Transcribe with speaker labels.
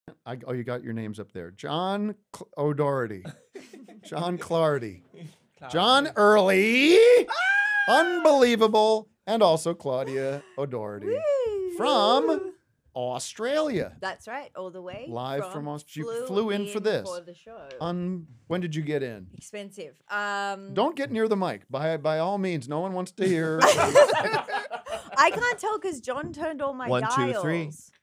Speaker 1: Oh, you got your names up there. John O'Doherty. John Clardy. John Early. Unbelievable. And also Claudia O'Doherty.
Speaker 2: Woo!
Speaker 1: From Australia.
Speaker 2: That's right, all the way.
Speaker 1: Live from Australia. You flew in for this.
Speaker 2: For the show.
Speaker 1: When did you get in?
Speaker 2: Expensive.
Speaker 1: Don't get near the mic. By all means, no one wants to hear.
Speaker 2: I can't tell because John turned all my
Speaker 3: 1,
Speaker 2: dials.
Speaker 3: 2, 3.